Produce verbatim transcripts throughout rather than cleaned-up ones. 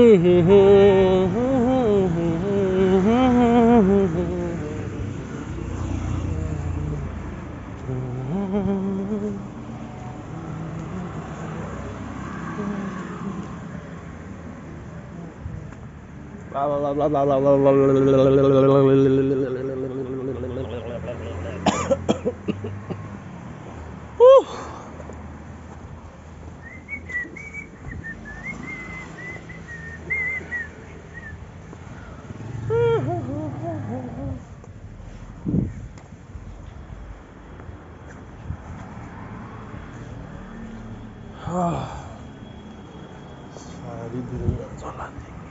सारी दुनिया चला देंगे।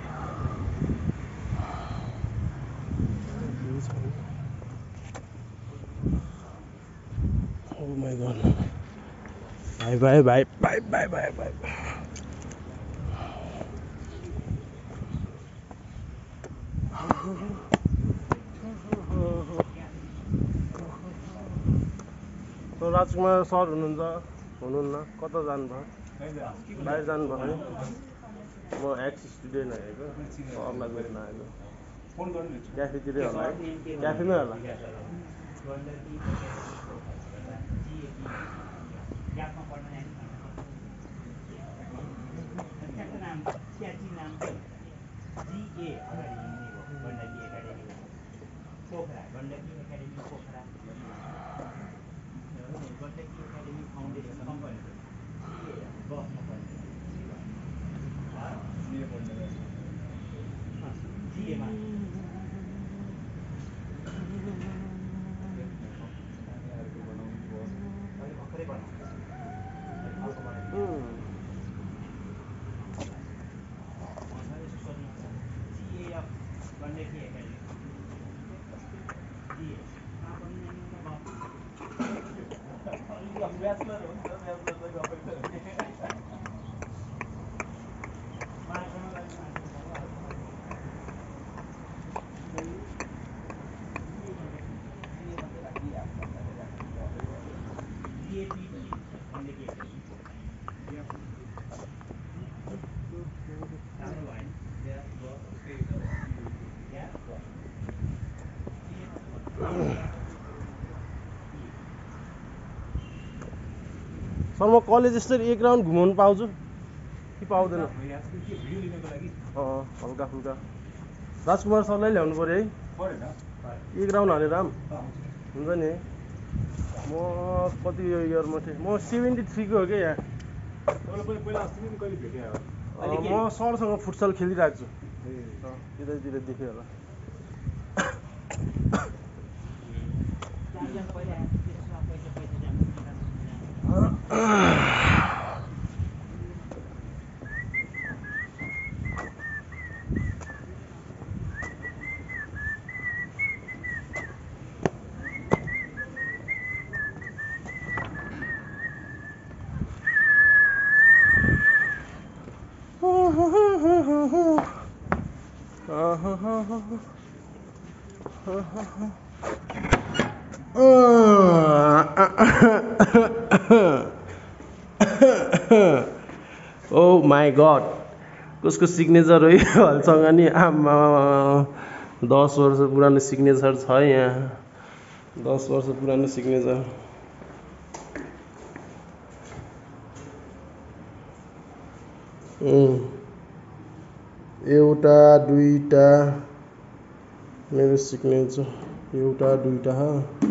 Oh my god. Bye bye bye bye bye bye bye. So Rajkumar sir हुनुहुन्छ हुनुहुन्न कता जानुभयो बाहिर जानुभयो है म एक्स स्टुडेन्ट आएको सरलाई भेट्न आएको फोन गर्नु क्याफेतिरै होला है क्याफेमै होला सर म कलेज यसरी एक राउन्ड घुमाउनु पाउँछु कि पाउँदैन हल्का फुल्का राजकुमार सरलाई ल्याउनु पर्यो है एक राउन्ड हालेर राम हुन्छ नि म कति इयरमा थिएँ म सेभेन्टी थ्रीको हो क्या यहाँ म सरसँग फुटसल खेलिरहेको छु त्यतैतिर देखेँ होला ओ माई गॉड कसको सिग्नेचर हो हलसँग नि आमा दस वर्ष पुरानो सिग्नेचर छ यहाँ दस वर्ष पुरानो सिग्नेचर एउटा दुईटा मेरो सिग्नेचर एउटा दुईटा ह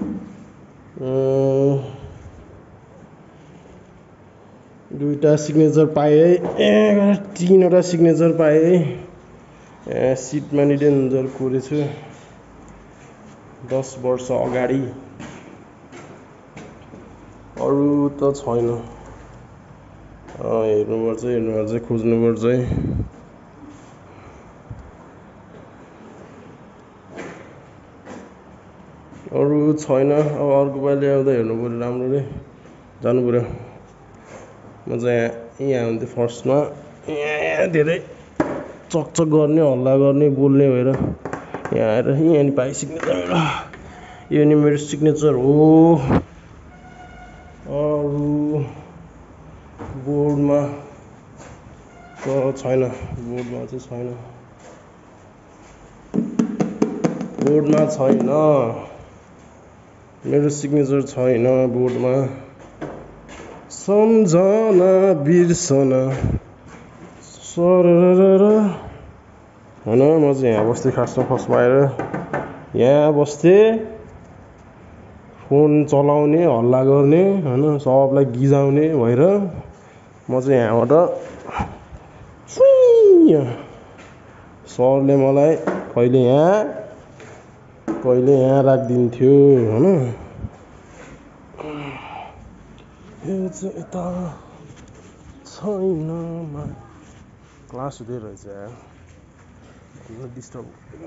दुईटा सिग्नेचर पाएँ है तीनवटा सिग्नेचर पाएँ है सिटमा नि डेन्जर कोरेछु दस वर्ष अगाडि अरू त छैन हेर्नुपर्छ हेर्नुपर्छ खोज्नुपर्छ है अरू छैन अब अर्को पालि आउँदा हेर्नु पर्यो राम्ररी जानु पर्यो म चाहिँ यहाँ हुन्थेँ फर्स्टमा यहाँ धेरै चकचक गर्ने हल्ला गर्ने बोल्ने भएर यहाँ आएर यहाँ नि पाएँ सिग्नेचर मेरो यो नि मेरो सिग्नेचर हो अरू बोर्डमा तर छैन बोर्डमा चाहिँ छैन बोर्डमा छैन मेरो सिग्नेचर छैन बोर्डमा सम्झना बिर्सना सरररर हैन म चाहिँ यहाँ बस्दै खासमा फर्स्टमा आएर यहाँ बस्थे फोन चलाउने हल्ला गर्ने हैन सबलाई गिजाउने भएर म चाहिँ यहाँबाट सुई सरले मलाई कहिले यहाँ कहिले यहाँ राखिदिन्थ्यो हैन यो चाहिँ यता छैन मा क्लास हुँदै रहेछ यार डिस्टर्ब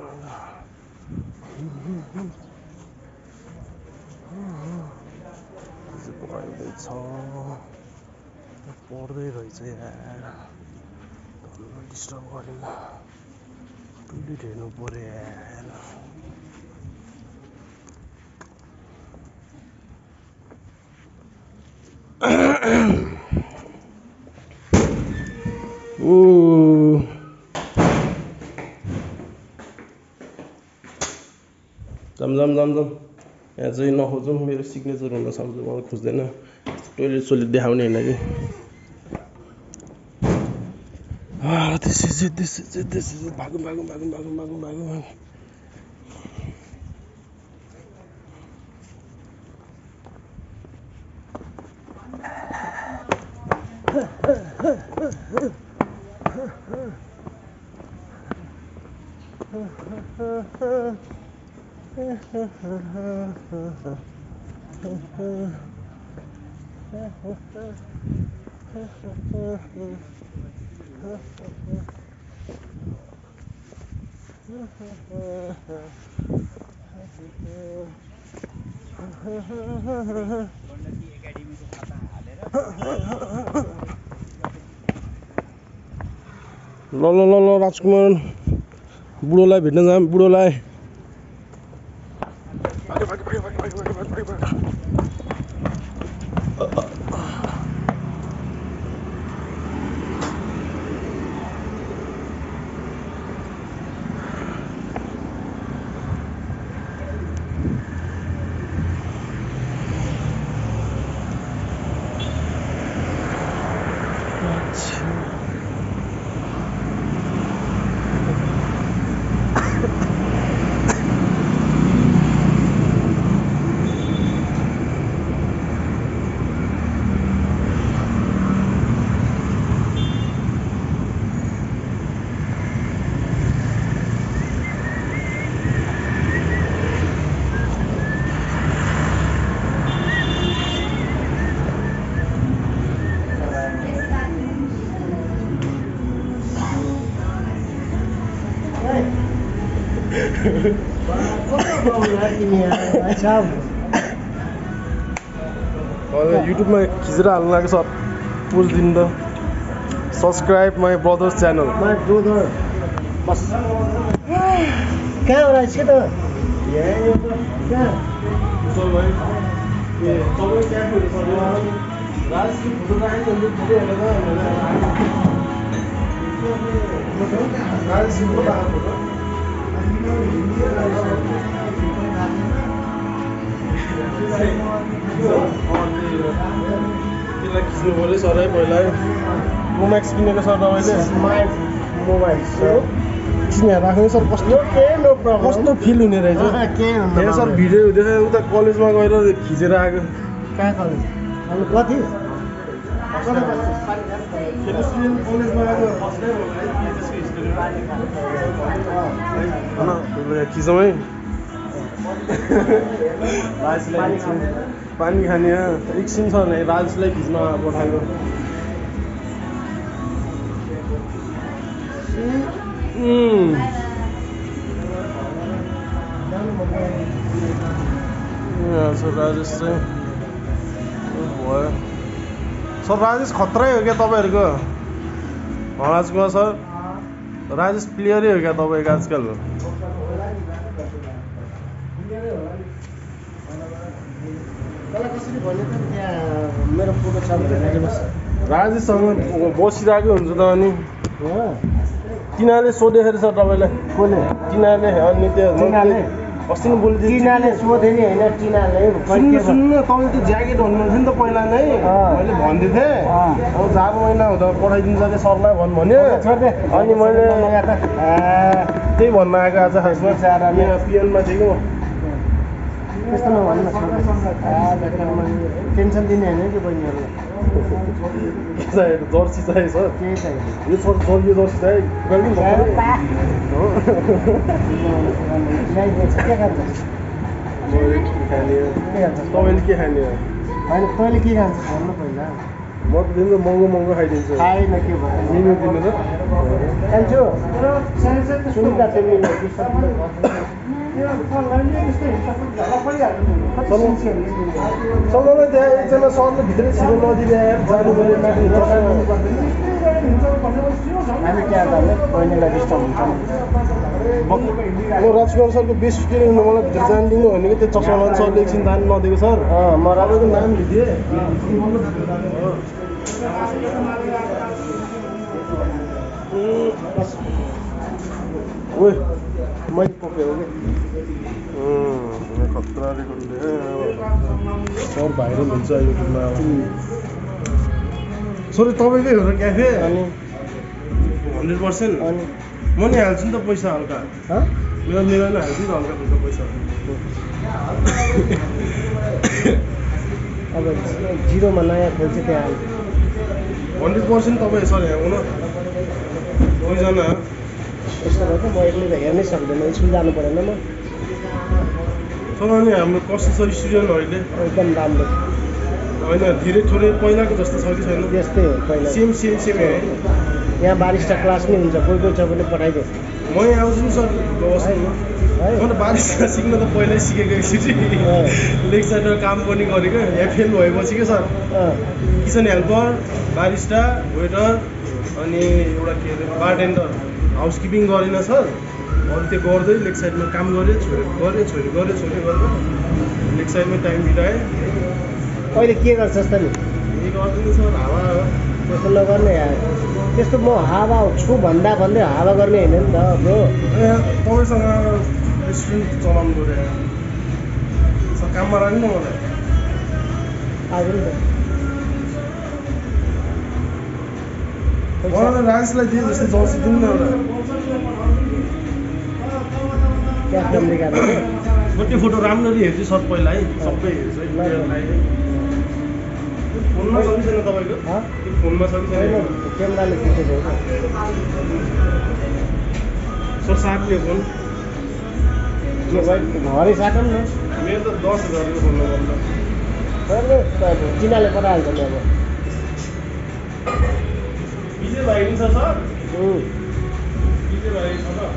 पढाइँदैछ पढ्दै रहेछ यार डिस्टर्ब गरेन टुइलेट हेर्नु पर्यो यार ओ जम जम जम जम यहाँ चाहिँ नखोजौँ मेरो सिग्नेचर हुन सक्छ मलाई खोज्दैन टोइलेट सोइलेट देखाउने होइन कि त्यसै त्यसै त्यसै भागौँ भागौँ भागौँ भागौँ भागौँ भागौँ ल ल ल ल राजकुमार बुढोलाई भेट्न जाम बुढोलाई युट्युबमा खिचेर हाल्नु लाग्यो सर पोस्ट दिनु त subscribe my brothers channel my brother बस कहाँ हो राज के त कहाँ सर भाइ ए तपाईँ त्यहाँ फोटो सर राजको फोटो राखेको हुन्छ फोटो हेरेर राजको फोटो त्यसलाई खिच्नु पऱ्यो सर है पहिला मोम्याक्स किनेको सर तपाईँले मोबाइल यहाँ राख्नु सर कस्तो कस्तो फिल हुने रहेछ यहाँ सर भिडियो देखायो उता कलेजमा गएर खिचेर आएको कहाँ कलेज अब कति कलेजमा आएको खिचौँ है राजलाई पानी खाने एकछिन छ भने राजलाई खिच्न पठाएको सर राजेश चाहिँ भयो सर राजेश खत्रै हो क्या तपाईँहरूको राजकुमार सर राजेश प्लेयरै हो क्या तपाईँको आजकल मेरो फोटो छ राजेशसँग बसिरहेको हुन्छ त अनि हो तिनीहरूले सोधेखेरि सर तपाईँलाई कसले तिनीहरूले अनि त्यो तिनीहरूले अस्ति नै बोलिदिनु टिनाले सोधे नि होइन टिनाले सुन्नु सुन्नु तपाईँले त्यो ज्याकेट भन्नुहुन्थ्यो नि त पहिला नै मैले भन्दै थिएँ अब जाडो महिना हुँदा पठाइदिन्छ अरे सरलाई भन् भन्यो अनि मैले त्यही भन्न आएको आज खासमा यहाँ पिएनमा थिएँ कि म त्यस्तो नभन्नु टेन्सन दिने होइन कि बहिनीहरूलाई के चाहिएको जर्सी चाहियो सर केही चाहियो यो सर सर यो जर्सी चाहियो ल्याइदिएछ के खान्छ खाने के खान्छ तपाईँले के खाने हो होइन तैँले के खान्छ भन्नु पहिला म त दिनु महँगो महँगो खाइदिन्छु खाएन के भयो मेन्यु दिनु त खान्छु सुनिता तिमीले चलाउन त्यहाँ एकजना सरले भित्रै छिरो नदिने जानु पऱ्यो माथि हामी त्यहाँ जाने बहिनीलाई डिस्टर्ब हुन्छ म राजकुमार सरको बेस्ट स्टुडेन्ट हुनु मलाई भित्र जानु दिनु भने कि त्यो चस्मा लाने सरले एकछिन जानु नदिएको सर म तपाईँको नाम लिदिएँ ओइ मै पोक्यो कि खतरा सर भाइरल हुन्छ युट्युबमा सर तपाईँकै हो र क्याफे अनि हन्ड्रेड पर्सेन्ट अनि म नि हाल्छु नि त पैसा हल्का मेरो मेरो नै हाल्छु नि त हल्का फुल्का पैसा अब जिरोमा नयाँ खेल्छ त्यहाँ हन्ड्रेड पर्सेन्ट तपाईँ सर यहाँ आउनु दुईजना यस्तो भयो त म एक्लै त हेर्नै सक्दैन स्कुल जानु परेन म सर अनि हाम्रो कस्तो छ स्टुडेन्ट अहिले एकदम राम्रो होइन धेरै थोरै पहिलाको जस्तो छ कि छैन त्यस्तै हो पहिला सेम सेम सेम है यहाँ बारिस्टा क्लास नि हुन्छ कोही कोही छ भने पठाइदियो म यहाँ आउँछु नि सर है म त बारिस्टा सिक्न त पहिल्यै सिकेको एकचोटि लेक्चरमा काम पनि गरेको यहाँ फेल भएपछि क्या sir kitchen helper barista waiter अनि एउटा के अरे बारटेन्डर हाउसकिपिङ गरेन सर अरू त्यो गर्दै लेक साइडमा काम गरेँ छोडेँ गरेँ छोडेँ गरेँ छोडेँ गरेर लेक साइडमा टाइम बिताएँ अहिले के गर्छस् त नि यही गर्दैन सर हावा त्यस्तो नगर्ने यार त्यस्तो म हावा छु भन्दा भन्दै हावा गर्ने होइन नि त ब्रो तपाईँसँग रेस्टुरेन्ट चलाउनु पऱ्यो सर काममा राख्नु न मलाई आज नि त मलाई राजेशलाई दिए जस्तै जर्सी दिनु न एउटा क्यास निकाल्नु म त्यो फोटो राम्ररी हेर्छु सर पहिला है सबै हेर्छु है फोनमा छ कि छैन तपाईँको त्यो फोनमा छ कि छैन क्यामेराले खिचेको हो सर साट्ने फोन घरै साटौँ न मेरो त दस हजारको फोन नभन्दा चिनाले पठाइहाल्छ नि अब विजय भाइ पनि छ सर विजय भाइ छ ल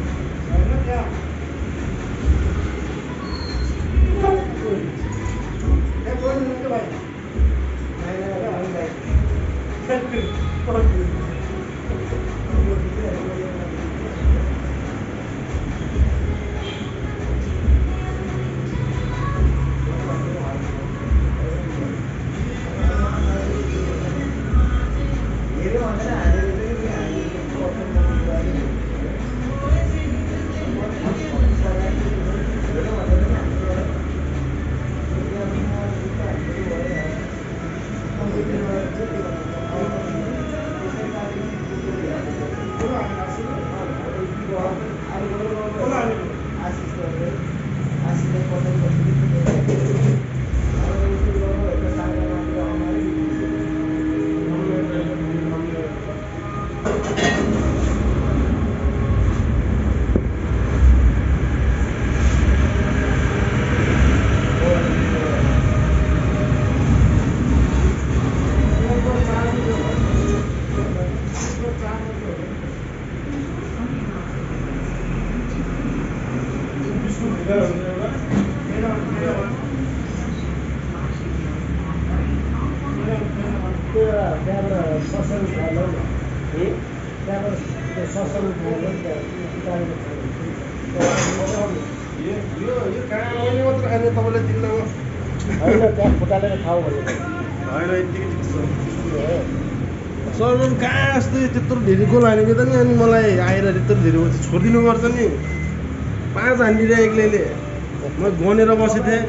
सर कहाँ यस्तो त्यत्रो धेरै गोल हानेको त नि अनि मलाई आएर त्यत्रो धेरै पछि छोडिदिनु पर्छ नि पाँच हानिदिएर एक्लैले म गनेर बसेको थिएँ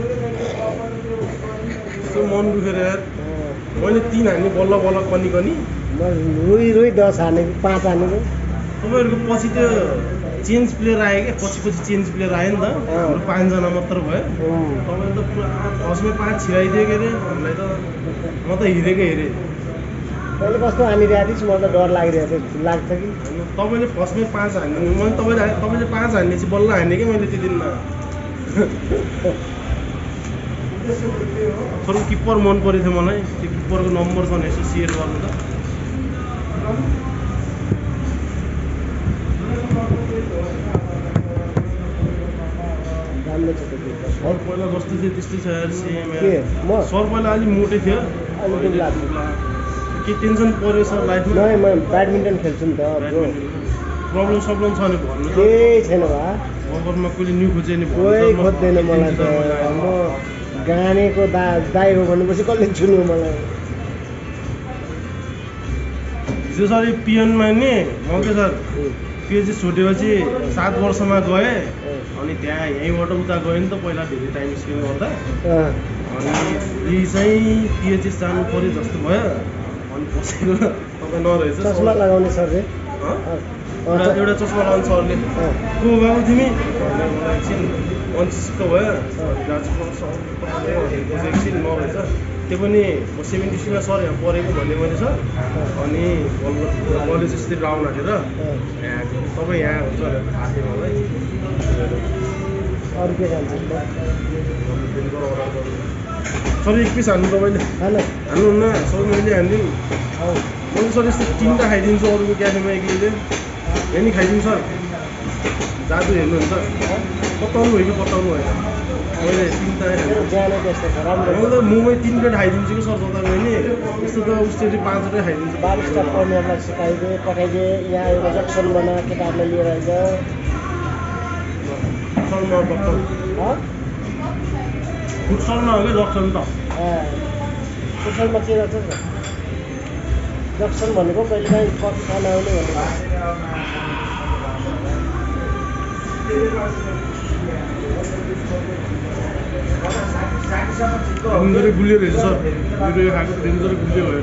यस्तो मन दुखेर यार मैले तिन हान्ने बल्ल बल्ल कनी कनी म रुई रुई दस हानेको पाँच हानेको तपाईँहरूको पछि त्यो चेन्ज प्लेयर आयो क्या पछि पछि चेन्ज प्लेयर आयो नि त हाम्रो पाँचजना मात्र भयो तपाईँले त पुरा फर्स्टमै पाँच छिराइदियो के अरे हामीलाई त म त हिँडेकै हेरेँ अहिले कस्तो हानिरहेको थिएँ मलाई त डर लागिरहेको थियो लाग्छ कि तपाईँले फर्स्टमै पाँच हान्नु मैले तपाईँले तपाईँले पाँच हान्ने चाहिँ बल्ल हान्ने कि मैले त्यो दिनमा तर किप्पर मन परेको थियो मलाई त्यो किप्परको नम्बर छ भने यसो सेयर गर्नु त राम्रो छ त्यो सर पहिला जस्तो थियो त्यस्तै छ यार सेम के म सर पहिला अलिक मोटै थियो अलिक दुब्ला छु। के टेन्सन पऱ्यो सर लाइफमा नै म ब्याडमिन्टन खेल्छु नि त ब्रो प्रब्लम सब्लम छ भने भन्नु त केही छैन भा घरमा कहिले न्यु खोजे नि कोही खोज्दैन मलाई त म गानेको दा दाइ हो भनेपछि कसले छुन्यो मलाई हिजो सर यो पिएनमा नि मङ्के सर पिएचडी छुटेपछि सात वर्षमा गएँ अनि त्यहाँ यहीँबाट उता गयो नि त पहिला धेरै टाइम स्पेन्ड गर्दा अनि यही चाहिँ पिएचडी जानु पऱ्यो जस्तो भयो अनि बसेको तपाईँ नरहेछ चस्मा लगाउने सर रे एउटा एउटा चस्मा लगाउने सरले को बाबु तिमी मलाई एकछिन अन्चिसको भयो एकछिन नरहेछ त्यो पनि सेभेन्टी सीमा सर यहाँ परेको भन्ने मैले सर अनि कलेज यस्तै राउन्ड हालेर यहाँ तपाईँ यहाँ हुन्छ भनेर थाहा थियो मलाई अरू के जान्छ सर एक पिस हान्नु तपाईँले हान्नुहुन्न सर मैले हानिदिउँ मैले सर यस्तो तिनवटा खाइदिन्छु अरूको क्याफेमा एक्लैले यहाँ नि खाइदिउँ सर जादु हेर्नुहुन्छ पताउनु भयो कि पताउनु होइन मैले तिनवटा मैले त मोमै तिन प्लेट खाइदिन्छु कि सर जता गयो नि यस्तो त उसरी पाँचवटै खाइदिन्छु बालिसटा पढ्नेहरूलाई सिकाइदिए पठाइदिए यहाँ एउटा जक्सन बना केटाहरूलाई लिएर आइज फुटसलमा डक्टर फुटसलमा हो कि जक्सन त फुटसलमा के गर्छ नि जक्सन भनेको कहिले काहीँ कफी खान आउने भनेको डेन्जरै गुलियो रहेछ सर मेरो खाएको डेन्जरै गुलियो भयो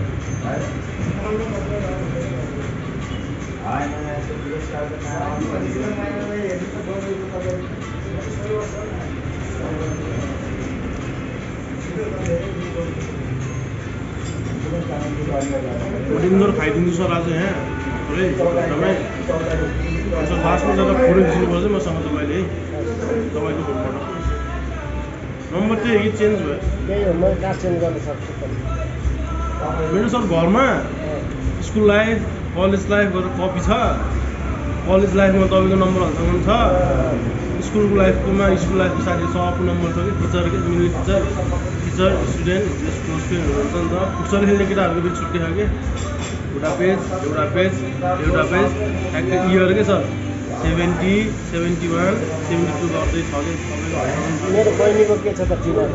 डेन्जर खाइदिन्छु सर आज यहाँ पुरै एकदमै सर लास्टमा जाँदा फोटो खिच्नुपर्छ मसँग तपाईँले तपाईँको फोनबाट नम्बर चाहिँ कि चेन्ज भयो त्यही हो म कहाँ चेन्ज गर्न सक्छु मेरो सर घरमा स्कुल लाइफ कलेज लाइफ गरेर कपी छ कलेज लाइफमा तपाईँको नम्बर हाल्सम्म छ स्कुलको लाइफकोमा स्कुल लाइफको साथी सबको नम्बर छ कि टिचर कि मिल्ने teacher teacher student close friend हुनुहुन्छ नि त फुटसल खेल्ने केटाहरूको पनि छुट्टी छ कि एउटा पेज एउटा पेज एउटा पेज ट्याक्कै इयर के sir seventy seventy one seventy two गर्दै छ कि तपाईँको मेरो बहिनीको के छ त टिमर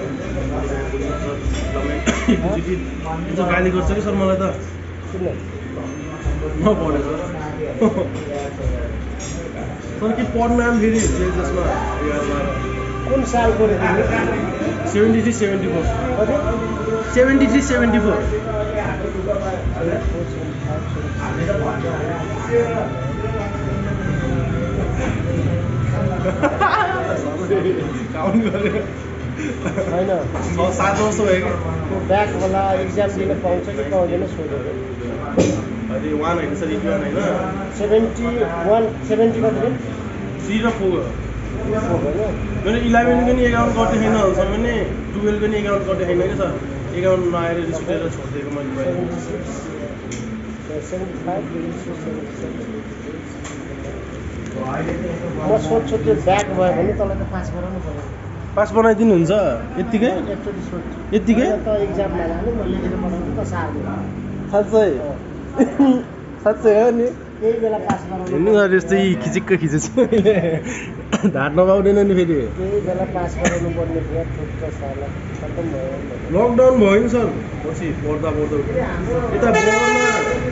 एकदमै गाली गर्छ कि सर मलाई त किन नपढेछ सर कि पढ्न आम फेरि जसमा कुन सालको रे तिमी सेभेन्टी थ्री सेभेन्टी फोर कति seventy three seventy four count गरेर होइन सात वर्ष भयो कि त्यो ब्याकवाला इक्जाम दिन पाउँछ कि पाउँदैन सोधेको अहिले वान होइन सर एटी वान होइन सेभेन्टी वान सेभेन्टी कति रे थ्री र फोर होइन मेरो इलेभेन पनि एकाउन्ट गर्दै छैन अहिलेसम्म नि टुवेल्भ पनि एकाउन्ट गर्दै छैन कि सर एकाउन्ट नआएर रिस्केर छोडिदिएको मैले सेभेन्टी फाइभ म सोध्छु त्यो ब्याक भयो भने तँलाई त पास गराउनु पऱ्यो पास बनाइदिनुहुन्छ यत्तिकै एकचोटि सोध्छु यत्तिकै त इक्जाममा जानु म लेखेर पठाउँछु त सार्नु साँच्चै साँच्चै हो नि त्यही बेला पास गराउनु हेर्नु सर यस्तै खिचिक्क खिचेछु मैले ढाँट नपाउँदैन नि फेरि त्यही बेला पास गराउनु पर्ने थियो छुट्ट साला खत्तम भयो लकडाउन भयो नि सर पछि पढ्दा पढ्दा यता बोर्डरमा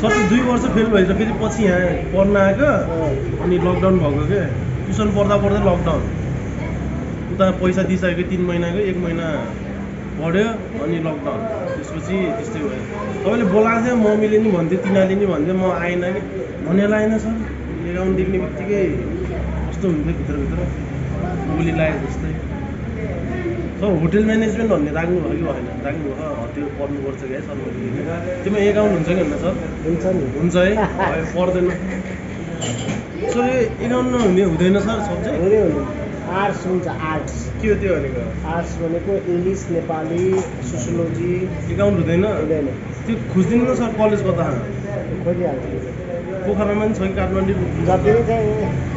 सर दुई वर्ष फेल भएछ फेरि पछि यहाँ पढ्न आएको अनि लकडाउन भएको के ट्युसन पढ्दा पढ्दै लकडाउन उता पैसा दिइसकेको तिन महिनाको एक महिना पढ्यो अनि लकडाउन त्यसपछि त्यस्तै भयो तपाईँले बोलाएको थियो मम्मीले नि भन्थ्यो तिनीहरूले नि भन्थ्यो म आएन कि भनेर आएन सर एकाउन्ट देख्ने बित्तिकै कस्तो हुन्थ्यो भित्रभित्र गोली लाग्यो जस्तै सर होटेल म्यानेजमेन्ट भन्ने राख्नु भयो कि भएन राख्नु भयो त्यो पढ्नुपर्छ क्या सर मैले त्यसमा एकाउन्ट हुन्छ कि होइन सर हुन्छ नि हुन्छ है पर्दैन सर यो एकाउन्ट नहुने हुँदैन सर सब्जेक्ट हुने हुने आर्ट्स हुन्छ आर्ट्स के हो त्यो भनेको आर्ट्स भनेको इङ्ग्लिस नेपाली सोसियोलोजी एकाउन्ट हुँदैन हुँदैन त्यो खोजिदिनु न सर कलेज कता खोजिहाल्छ पोखरामा पनि छ कि काठमाडौँ जति नै चाहिँ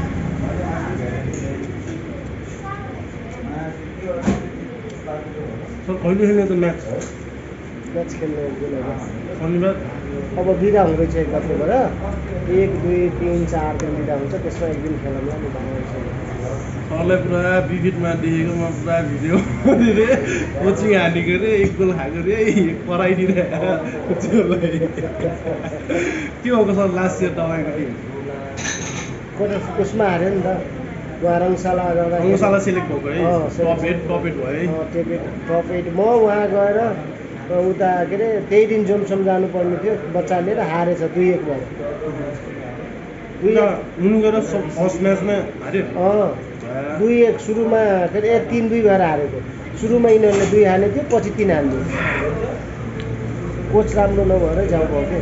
सर कहिले खेल्ने त म्याच म्याच खेल्ने दिनहरू शनिबार अब बिदा हुँदैछ एक गतेबाट एक दुई तिन चार दिन बिदा हुन्छ त्यसमा एक दिन खेलाउँला नि भन्नुहुन्छ सरलाई पुरा विकेटमा देखेको म पुरा भिडियो कोचिङ हालेको रे एक गोल खाएको रे कराइदिरहेको के भएको सर लास्ट इयर तपाईँको टिम उसमा हार्यो नि त उहाँ रङशाला गर्दा रङशाला सेलेक्ट भएको है टप एट टप एट भयो है टप एट म उहाँ गएर उता के अरे त्यही दिन जोमसोम जानुपर्ने थियो बच्चा लिएर हारेछ दुई एक भयो दुई हुनु गएर फर्स्ट म्याचमा हार्यो दुई एक सुरुमा फेरि ए तिन दुई भएर हारेको सुरुमा यिनीहरूले दुई हाने थियो पछि तिन हान्थ्यो कोच राम्रो नभएर जाउँ भयो कि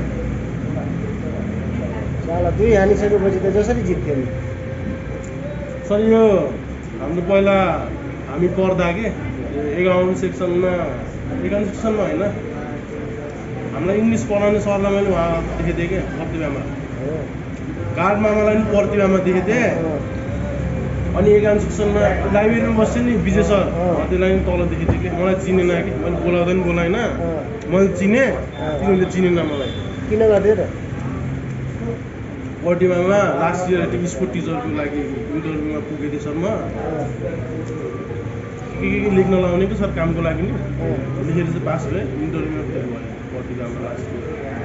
साला दुई हानिसकेपछि त जसरी जित्थ्यो नि सर यो हाम्रो पहिला हामी पढ्दा के एकाउन्ट सेक्सनमा एकाउन्ट सेक्सनमा होइन हामीलाई इङ्ग्लिस पढाउने सरलाई मैले उहाँ देखेको थिएँ क्या प्रतिभामा गार्ड मामालाई पनि प्रतिभामा देखेको थिएँ अनि एकाउन्ट सेक्सनमा लाइब्रेरीमा बस्थ्यो नि विजय सर त्यसलाई पनि तल देखेको थिएँ कि मलाई चिनेन कि मैले बोलाउँदा पनि बोलाएन मैले चिनेँ तिनीहरूले चिनेन मलाई किन गर्थ्यो र प्रतिभामा लास्ट इयर स्पोर्ट टिचरको लागि इन्टरभ्यूमा पुगेको थिएँ सर म के के लेख्न लाउने कि सर कामको लागि नि लेखेर चाहिँ पास भएँ इन्टरभ्यूमा फेल भयो प्रतिभामा लास्ट इयर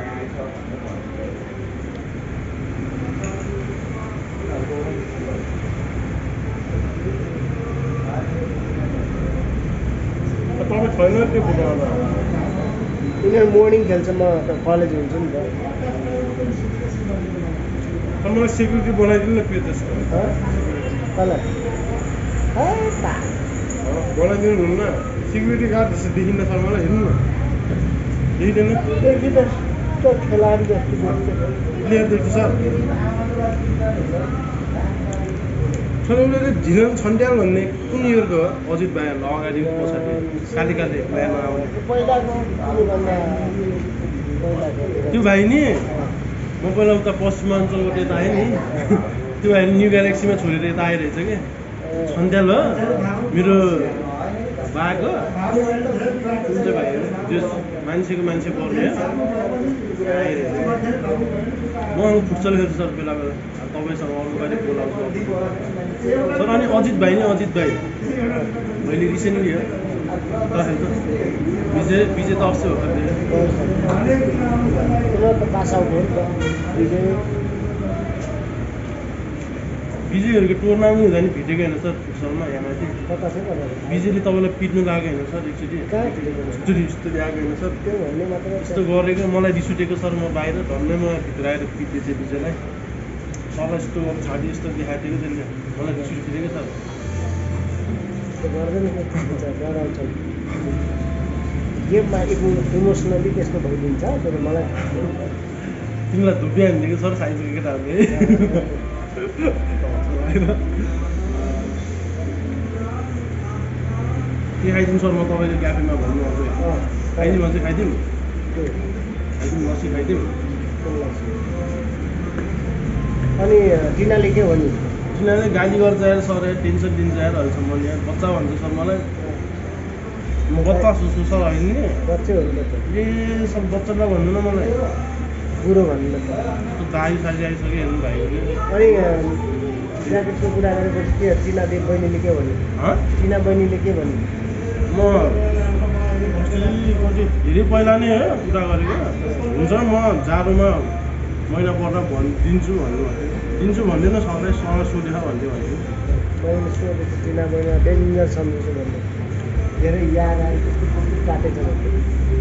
तपाईँ छैन त्यो फुटबलमा यिनीहरू मोर्निङ खेल्छ म त कलेज हुन्छु नि त मलाई सेक्युरिटी बनाइदिनु न पे त्यसको कसलाई बनाइदिनु हुन्न सेक्युरिटी गार्ड जस्तो देखिन्न सर मलाई हेर्नु न देखिँदैन खेलाडी जस्तो प्लेयर देख्छु सर सर उसले झिलन छन्ट्याल भन्ने कुन इयरको हो अजित भाइहरूलाई अगाडि पछाडि काली काली प्लेयरमा आउने त्यो भाइ नि म पहिला उता पश्चिमाञ्चलबाट यता आएँ नि त्यो भाइ न्यू ग्यालेक्सीमा छोडेर यता आइरहेछ कि छन्ट्याल हो मेरो बाको कुन चाहिँ भाइ त्यो मान्छेको मान्छे पर्ने आइरहेछ म फुटसल खेल्छु सर बेला बेला तपाईँसँग अरू कहिले बोलाउँछु सर अनि अजित भाइ नि अजित भाइ मैले रिसेन्टली हो विजय विजय त अस्ति हो विजयहरूको टुर्नामेन्ट हुँदा नि भिटेको होइन सर फुटसलमा यहाँमाथि विजयले तपाईँलाई पिट्नु लागेको होइन सर एकचोटि यस्तो यस्तो ल्याएको होइन सर यस्तो गरेको मलाई रिस उठेको सर म बाहिर धन्दै म भित्र आएर पिट्दै थिएँ विजयलाई सरलाई यस्तो छाती यस्तो देखाएको थियो कि त्यसले मलाई रिस उठेको सर गेममा इमोसनली त्यस्तो भइदिन्छ तर मलाई तिमीलाई धुप्पी हानिदिएको सर खाइसकेको केटाहरूले के खाइदिउँ सर म तपाईँले क्याफेमा भन्नु आउँछु खाइदिउँ भने चाहिँ खाइदिउँ खाइदिउँ लस्सी खाइदिउँ अनि टिनाले के भन्यो टिनाले गाली गर्छ यार सर टेन्सन दिन्छ यार अहिलेसम्म यार बच्चा भन्छ सर मलाई म बच्चा सोच्छु सर होइन नि बच्चै हो ए सब बच्चा भन्नु न मलाई बुढो भन्नु न दाई साली आइसक्यो हेर्नु भाइले अनि ज्याकेटको कुरा गरेपछि के टिना देव बहिनीले के भन्यो टिना बहिनीले के भन्यो म धेरै पहिला नै हो कुरा गरेको हुन्छ म जाडोमा महिना पर्दा भन् दिन्छु भन्नु भन्यो दिन्छु भन्दैन सबै सँग सोधेर भन्दै भन्यो मैले सोधेको टिना बहिनी डेन्जर सम्झिन्छु भन्ने धेरै याद आयो त्यस्तो कति काटेको छ भन्ने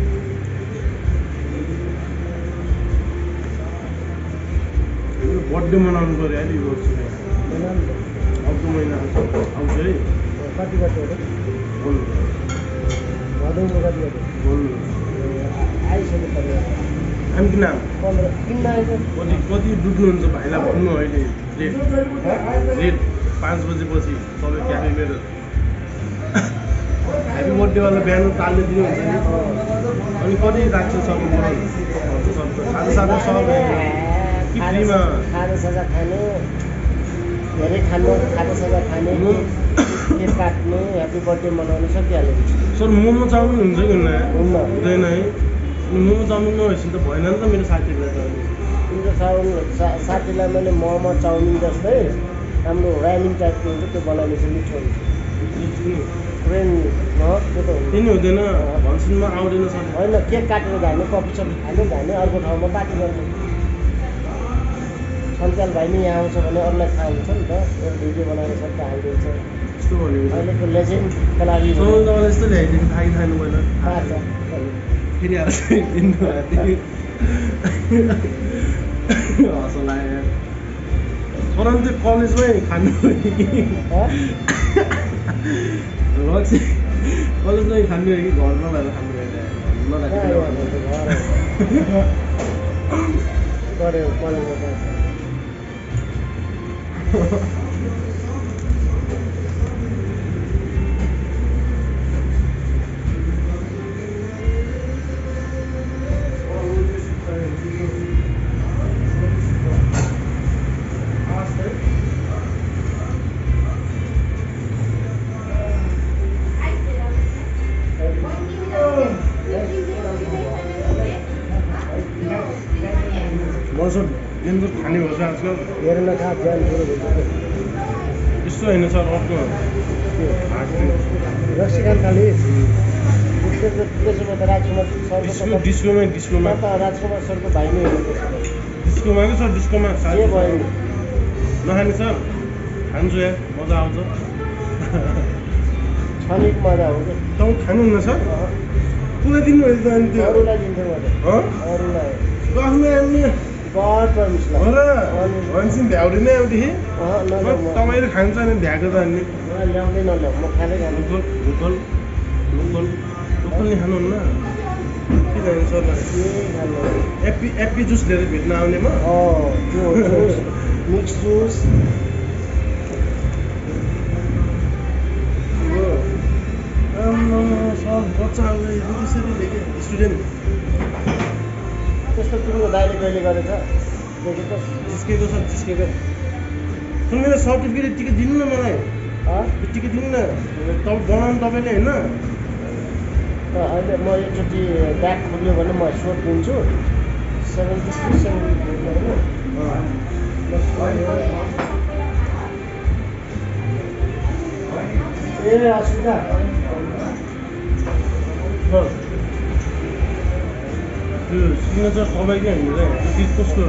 बर्थडे मनाउनु पऱ्यो अहिले यो वर्ष बनाउनु त अर्को महिना आउँछ है कति कति हो बोल्नु भदौको कति कति बोल्नु आइसक्यो परिवार हामी किन आऊँ पन्ध्र किन्न आइसक्यो कति कति डुब्नुहुन्छ भाइलाई भन्नु अहिले रेट रेट पाँच बजेपछि सबै क्याफे मेरो ह्याप्पी बर्थडेवाला बिहान तालले दिनु हुन्छ नि अनि कति राख्छ सबै सानो सानो सब कि फ्रीमा खाजा साजा खाने धेरै खानु खाजा साजा खाने केक काट्ने ह्याप्पी बर्थडे मनाउनु सकिहाल्यो सर मोमो चाउमिन हुन्छ कि हुन्न हुन्न हुँदैन है मोमो चाउमिन नभएपछि त भएन नि त मेरो साथीहरूलाई त तिम्रो चाउमिन सा साथीलाई मैले मोमो चाउमिन जस्तै राम्रो ऱ्यामिङ टाइपको हुन्छ त्यो बनाइदिन्छु मिठो हुन्छ ट्रेन त्यो त हुन्छ त्यही नै हुँदैन भन्छन् आउँदैन सर होइन केक काटेर धाने कफी सफी खाने धाने अर्को ठाउँमा पार्टी गर्नु सन्त्याल भाइ नि यहाँ आउँछ भने अरूलाई थाहा हुन्छ नि त एउटा भिडियो बनाएर सबैले हालिदिन्छ यस्तो भन्यो अहिलेको लेजेन्ड खेलाडी सबै तपाईँलाई यस्तो ल्याइदिनु थाहा खानु पहिला थाहा छ फेरि आएर हँस लाग्यो छोरा चाहिँ कलेजमै खानु रक्सी कलेजमै खानु कि घरमा भएर खानु गऱ्यो कलेजमा मसो डेन्जर खाने भएछ आजकल हेरेर थाहा ज्यान सुरु भइसक्यो यस्तो होइन सर अर्को रक्सी खान थाले त्यसो भए त राजकुमार डिस्को सरको डिस्कोमा डिस्कोमा त राजकुमार सरको भाइ नै हो डिस्कोमा कि सर डिस्कोमा के साथी भयो नखाने सर खान्छु यार मजा आउँछ क्षणिक मजा हुन्छ तपाईँ खानुहुन्न सर पुरा दिनुभयो त अनि त्यो अरूलाई दिन्थेँ मैले हँ अरूलाई आफ्नो आउने गड परमिसलाई हो र भन्छन् भ्याउदिन एउटी तपाईँले खान्छ भने भ्याएको त अनि ल्याउँदै नल्याउ म खाँदै खानु लोकल लोकल लोकल लोकल नि खानुहुन्न के खानु सर के खानु एप्पी एप्पी जुस लिएर भेट्न आउनेमा अँ त्यो जुस मिक्स जुस सर बच्चा त्यसरी देखेँ स्टुडेन्ट त्यस्तो तिम्रो दाइले कहिले गरेछ देखेको जिस्केको सर जिस्केको सुन मेरो सर्टिफिकेट टिकट दिनु न मलाई टिकट दिनु न तपाईँ बनाउनु तपाईँले होइन त अहिले म एकचोटि ब्याग खोल्यो भने म सोधिदिन्छु सेभेन्टी थ्री सेभेन्टी ए असुविधा सर त्यो सिग्नेचर तपाईँकै होइन र कि कसको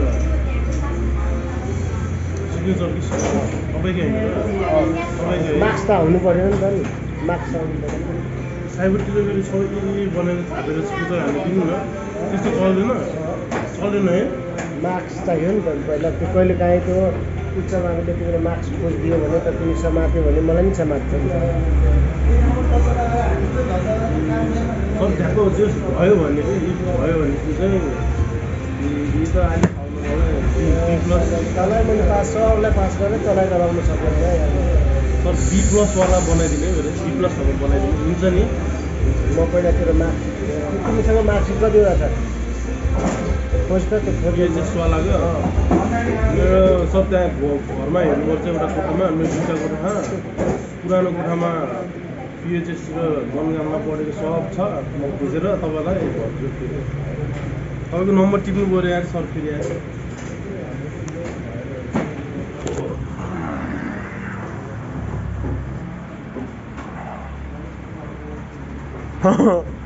सिग्नेचर कि तपाईँकै होइन तपाईँकै मार्क्स त हुनु पऱ्यो नि त नि मार्क्स आउनु पऱ्यो साइबरतिर गएर सबै बनाएर थापेर सिग्नेचर हाल्नु दिनु न त्यस्तो चल्दैन चल्दैन है मार्क्स चाहियो नि त पहिला त्यो कहिले काहीँ त्यो उच्च माग्यो त्यतिखेर मार्क्स खोजिदियो भने त तिमी समात्यो भने मलाई नि समात्छ नि सर त्यहाँको जस भयो भने भयो भने चाहिँ यी त अहिले बी प्लस तँलाई मैले पास छ अरूलाई पास गरेर तँलाई गराउन सक्दैन सर बी प्लसवाला बनाइदिने बी प्लसहरू बनाइदिनु हुन्छ नि म पहिलातिर मार्क्स तिमीसँग मार्क्सिट कतिवटा छ खोज त त्यो खोज एचएसवालाको मेरो सब त्यहाँ घरमा हेर्नुपर्छ एउटा कोठामा मेरो दुईवटा कोठा पुरानो कोठामा पिएचएस र जनगानमा पढेको सब छ म खोजेर तपाईँलाई भन्छु तपाईँको नम्बर टिप्नु पऱ्यो यार सर फेरि यार